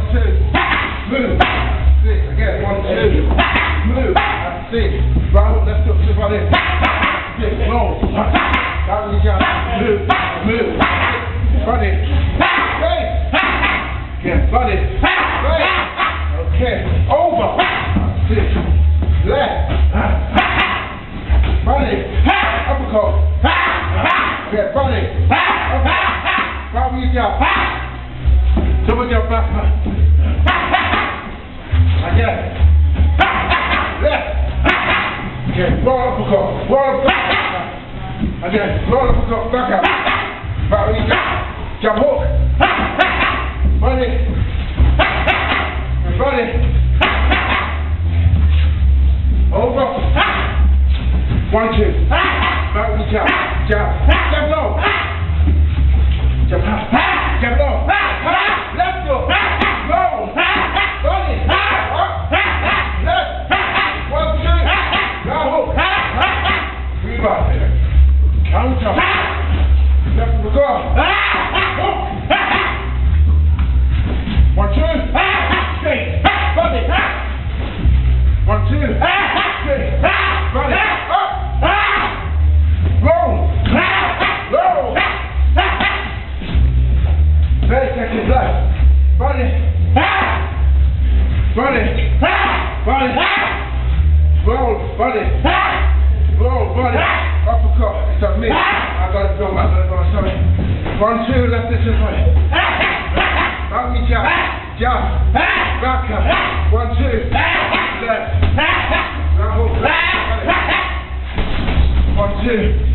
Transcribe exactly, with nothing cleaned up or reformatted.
two. Move. Six. Again. One, two. Move. That's six. Right hook, left hook, slip right in. Six. Roll. Down with your jab. Move. Move. Front in. Straight. Again. Front in. Straight. Okay. Over. Six. Left. Front in. Uppercut. Again. Front in. Right with your jab. Double jump back. Again. Left. Again. Roll uppercut. Roll uppercut. Again. Roll uppercut. Back up. Back with your jab. Jab hook. Run it. Run it. Over. One, two. Back with your jab. Jab. Jab low. Jab high. Jab low. Left hook. Low. Run it. Up. Left. One, two. Right hook. Three back. Counter. Left hook. Go. Hook. One, two. Straight. Run it. One, two. Straight. Run it. Up. Roll. Roll. thirty seconds left. Run it. Run it. Run it. Roll. Run it. Roll. Run it. Uppercut. It's on me. I gotta go. I gotta go. Sorry. One, two. Left this is right. Back me jab. Jab. Back up. One, two. Left. Right hook. Left. One, two.